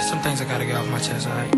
Some things I gotta get off my chest, alright?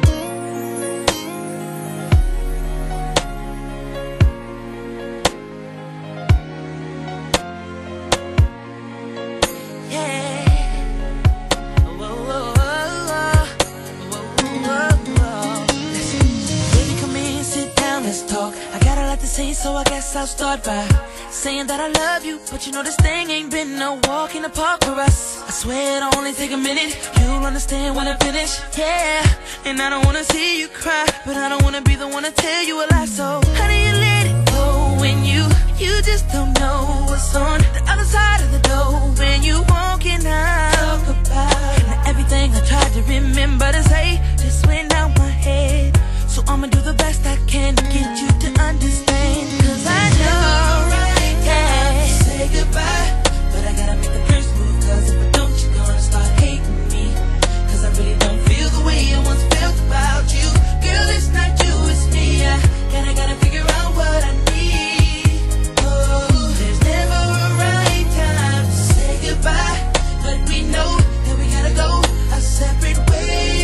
So I guess I'll start by saying that I love you, but you know this thing ain't been no walk in the park for us. I swear it'll only take a minute, you'll understand when I finish, yeah. And I don't wanna see you cry, but I don't wanna be the one to tell you a lie. So how do you let it go when you just don't know what's on the other side of the door when you walking out? Talk about now everything I tried to remember to say just went out my head. So I'ma do the best I can to get you to understand. Cause I know right now to say goodbye, but I gotta make the first move. Cause if I don't, you're gonna start hating me. Cause I really don't feel the way I once felt about you. Girl, it's not you, it's me. I gotta figure out what I need. Oh, there's never a right time to say goodbye, but we know that we gotta go our separate ways.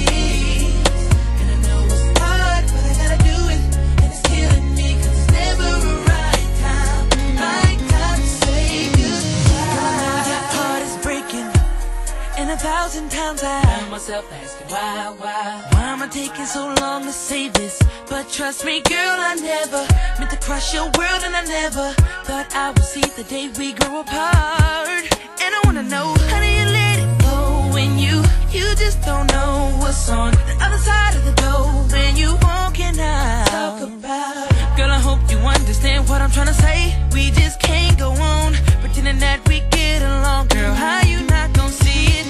A thousand times I found myself asking why am I taking so long to say this? But trust me girl, I never meant to crush your world, and I never thought I would see the day we grow apart. And I wanna know, how do you let it go when you just don't know what's on the other side of the door when you walking out? Talk about, girl, I hope you understand what I'm trying to say. We just can't go on pretending that we get along. Girl, how you not gonna see it?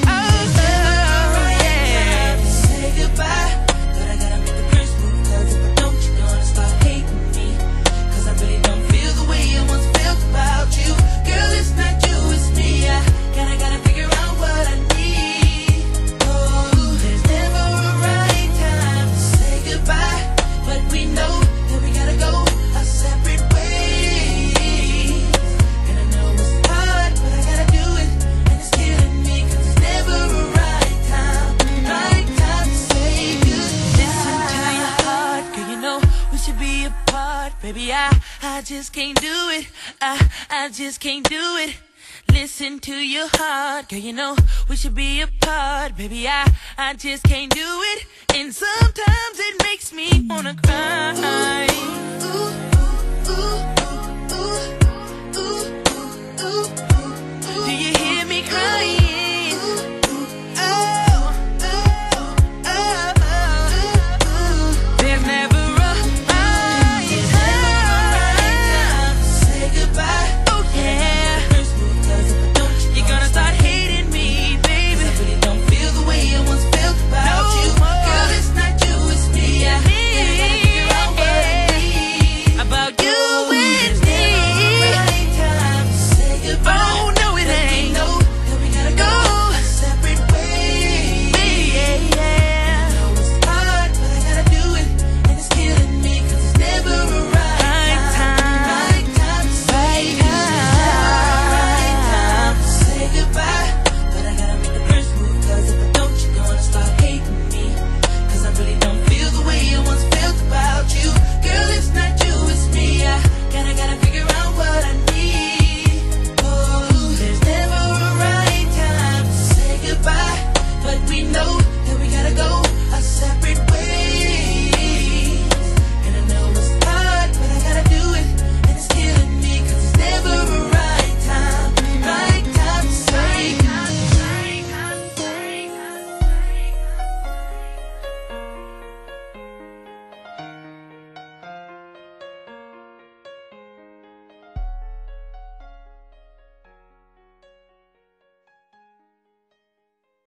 Goodbye, but I gotta make the first move. Cause if I don't, you're gonna start hating me. Cause I really don't feel the way I once felt about you. Girl, it's not you, it's me. I gotta figure out what I need. Oh, there's never a right time to say goodbye, but we know that we gotta go our separate ways. And I know it's hard, but I gotta do it. And it's killing me, cause it's never a right time. Right time to say goodbye. Listen to your heart, girl, you know we should be apart. Baby, I just can't do it. I just can't do it. Listen to your heart, girl, you know we should be apart. Baby, I just can't do it. And sometimes it makes me wanna cry. Ooh, ooh, ooh, ooh, ooh, ooh, ooh, ooh. Do you hear me crying?